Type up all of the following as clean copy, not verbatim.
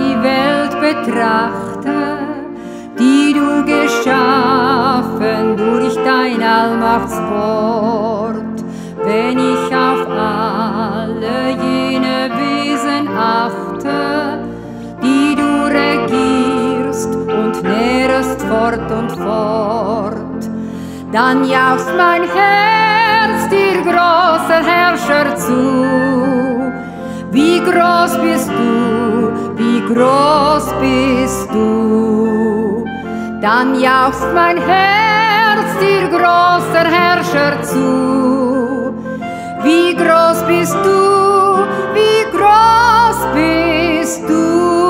die Welt betrachte, die du geschaffen durch dein Allmachtswort, wenn ich auf alle jene Wesen achte, die du regierst und nährest fort und fort, dann jauchzt mein Herz dir, großer Herrscher, zu. Wie groß bist du, wie groß bist du. Dann jauchzt mein Herz dir, großer Herrscher, zu. Wie groß bist du, wie groß bist du.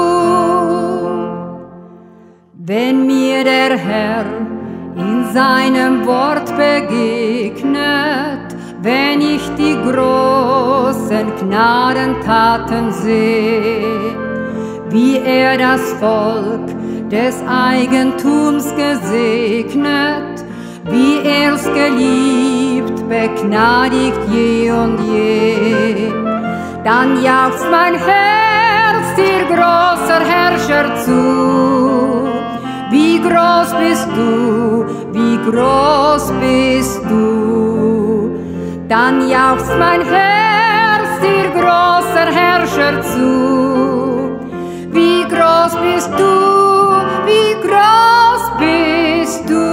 Wenn mir der Herr in seinem Wort begegnet, wenn ich die großen Gnadentaten sehe, wie er das Volk des Eigentums gesegnet, wie er's geliebt, begnadigt je und je, dann jauchzt mein Herz dir, großer Herrscher, zu. Wie groß bist du, wie groß bist du. Dann jauchzt mein Herz dir, großer Herrscher, zu. Wie groß bist du, wie groß bist du.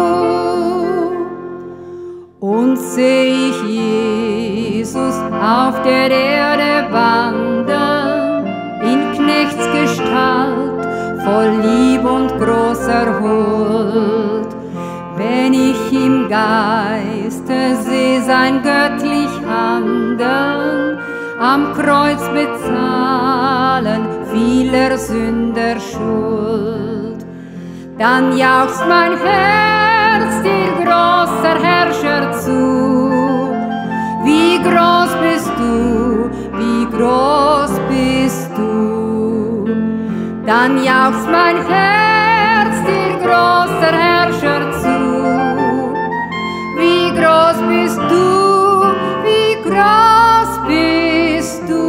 Und seh ich Jesus auf der Erde wandern, in Knechtsgestalt, voll Lieb und großer Huld. Wenn ich im Geiste seh sein göttlich Handeln, am Kreuz bezahlen vieler Sünder Schuld, dann jauchzt mein Herz dir, großer Herrscher, zu. Wie groß bist du, wie groß bist du. Dann jauchzt mein Herz dir, großer Herrscher, zu. Wie groß bist du, wie groß bist du.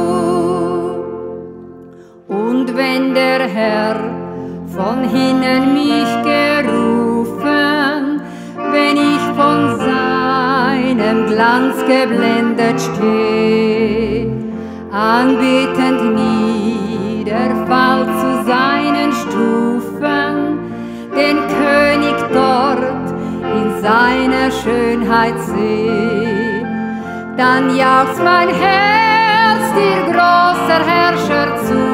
Und wenn der Herr von hinnen mich gerufen, wenn ich von seinem Glanz geblendet steh, anbetend niederfall zu seinen Stufen, den König dort in seiner Schönheit seh, dann jauchzt mein Herz dir, großer Herrscher, zu.